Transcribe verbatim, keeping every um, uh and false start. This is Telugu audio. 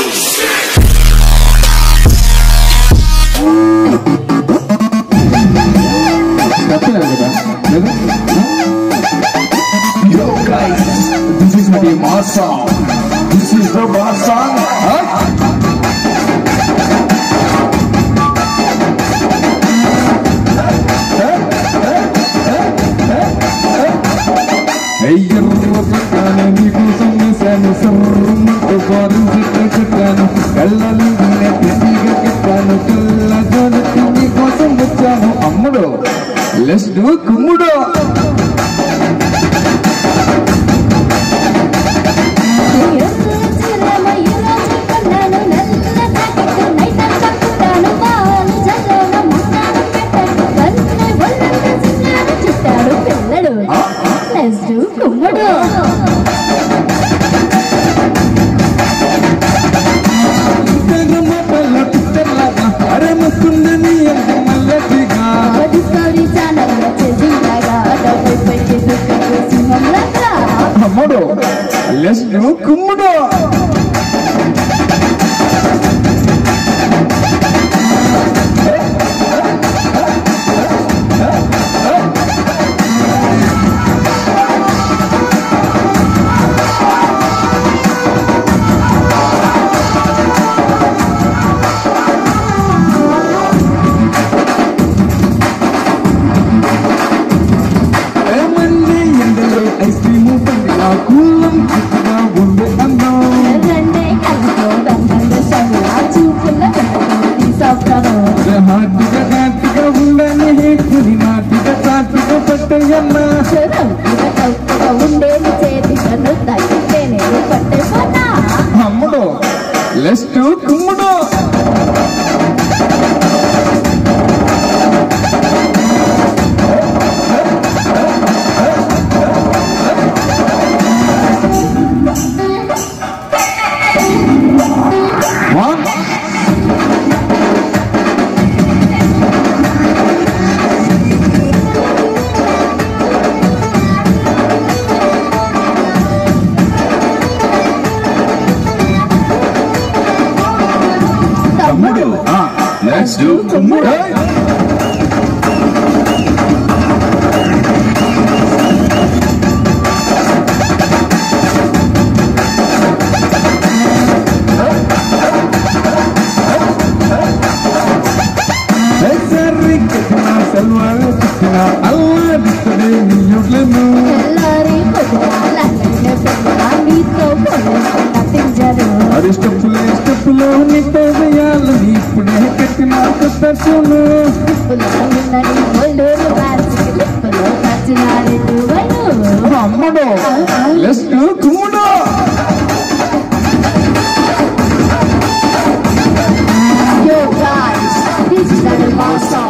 Yo guys, this is the mass song. This is the mass song. Huh? Hey, you're looking నీకోసం వేసాను సర్రమంటూ ఫారెన్ సిట్ట కట్టాను కళ్ళలు నెత్తిగా కట్టాను కళ్ళజోలెత్తి నీకోసం వచ్చాను అమ్ముడు లెట్స్ డూ కుమ్ముడు Let's do కుమ్ముడు అరే మస్తుందని మల్లటిగా డిస్కవరీ ఛానల్ చేసినాగా డబ్బై పైకి దుఃఖం సింహంలాగా అమ్ముడు లెట్స్ డూ కుమ్ముడు కూలం చిత్తగా ఉండే అందం రెండే కలుపుకోవడం సంతోషంగా చూపుల తీసుకున్నాను హాటిగా హాటిగా ఉండని హేతుని నాటిగా చాటిగా పట్టయ్యన్నా చదువుగా కలుపుగా ఉండేది చేతి కన్ను తగ్గితేనే పట్టేపోతా అమ్ముడు లెట్స్ డూ కుమ్ముడు తమ్ముడు లెట్స్ డూ కుమ్ముడు సల్వార్ చిక్కిన అల్లాడిస్తడే నీ యుడ్లను ఎల్లారి పొద్దుగాలనే పొద్దుగా నీతో నటించరు అది స్టెప్పులే స్టెప్పులో నీతో వేయాలని ఇప్పుడే కట్టిన కొత్త చూను అమ్మడు లెట్స్ డూ కుమ్ముడు Yo guys, this is the mass song.